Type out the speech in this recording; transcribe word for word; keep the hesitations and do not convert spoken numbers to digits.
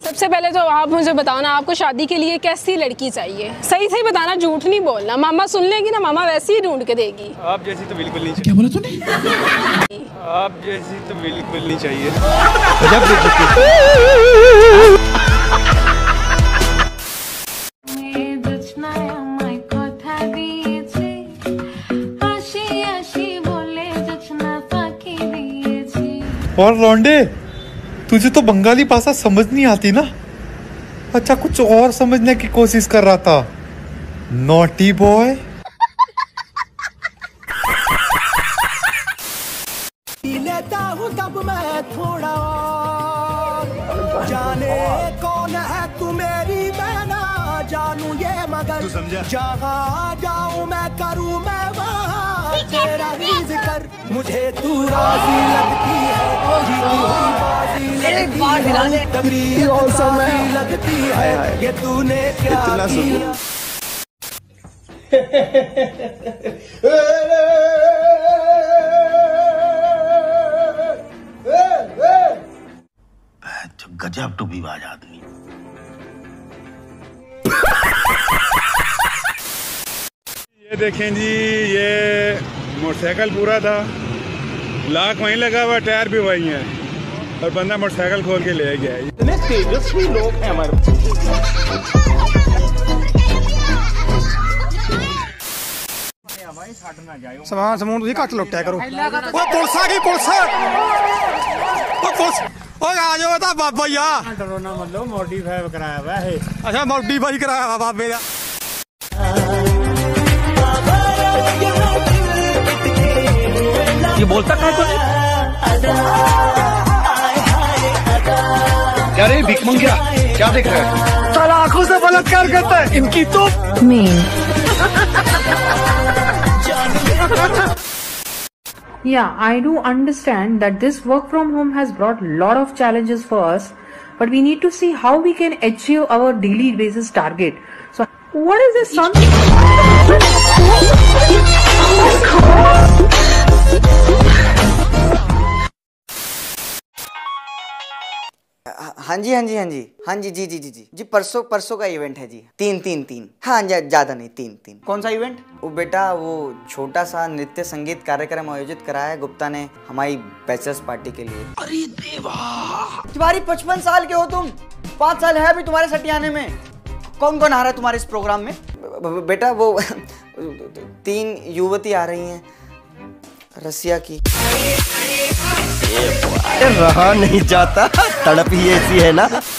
सबसे पहले तो आप मुझे बताओ ना, आपको शादी के लिए कैसी लड़की चाहिए? सही सही बताना, झूठ नहीं बोलना। मामा सुन लेगी ना, मामा वैसे ही ढूंढ के देगी। आप जैसी तो बिल्कुल नहीं चाहिए। क्या बोला तूने? आप जैसी तो बिल्कुल नहीं चाहिए। और लौंडे, तुझे तो बंगाली भाषा समझ नहीं आती ना? अच्छा, कुछ और समझने की कोशिश कर रहा था। Naughty boy. लेता हूँ तब मैं थोड़ा, जाने कौन है तू मेरी, मैं ना जानू ये, मगर जहाँ जाऊँ मैं करूँ मैं वहाँ तेरा ही जिक्र। मुझे तू राजी लगती है, जीती हुई बाजी लगती है, तभी राजी लगती है, ये तूने क्या किया? गजब टूबीबाज आदमी। ये देखें जी, ये मोटरसाइकिल पूरा था, लाख वहीं लगा हुआ, टायर भी वहीं है, और बंदा मोटरसाइकिल खोल के ले गया। इतने तेजस्वी लोग हैं हमारे। समान समून तुझे घट लुट्या करो। ओए पुलिस आ गई, पुलिस। ओए पुलिस, ओए आ जाओ ता बाबा यार। डरो ना मतलब, मॉडिफाई कराया हुआ है। अच्छा, मॉडिफाई कराया हुआ बाबे दा। ये बोलता कहाँ तो नहीं? क्या रे भिख मंगिया, क्या देख रहा है? साला आंखों से बलात्कार करता है इनकी तो। Yeah, I do understand that this work from home has brought a lot of challenges for us, but we need to see how we can achieve our daily basis target. So, what is this son? हाँ जी हाँ जी हाँ जी हाँ जी जी जी जी जी जी परसों परसों का event है जी। तीन तीन तीन हाँ, ज्यादा नहीं, तीन तीन। कौन सा इवेंट? वो बेटा, वो छोटा सा नृत्य संगीत कार्यक्रम आयोजित कराया है गुप्ता ने हमारी बैचलर्स पार्टी के लिए। अरे देवा, तुम्हारी पचपन साल के हो तुम, पाँच साल है अभी तुम्हारे सटियाने में। कौन कौन आ रहा है तुम्हारे इस प्रोग्राम में? बेटा वो तीन युवती आ रही हैं रसिया की। रहा नहीं जाता, तड़प ही ऐसी है ना।